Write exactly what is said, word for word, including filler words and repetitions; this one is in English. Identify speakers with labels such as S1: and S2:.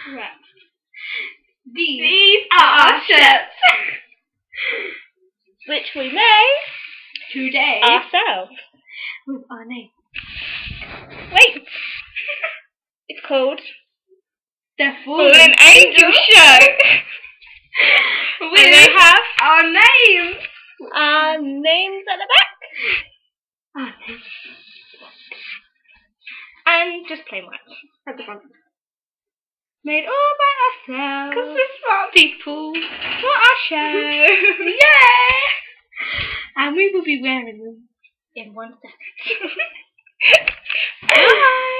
S1: Right.
S2: These, These are our shirts.
S1: Which we made
S2: today
S1: ourselves.
S2: With our name.
S1: Wait. It's called
S2: The
S1: Fallen
S2: Fallen
S1: Angel, Angel Show.
S2: With
S1: and they have
S2: our names.
S1: Our names at the back.
S2: Our names.
S1: And just plain white at the front.
S2: Made all by ourselves.
S1: Because we're smart people.
S2: For our show. Yeah! And we will be wearing them in one second. Bye!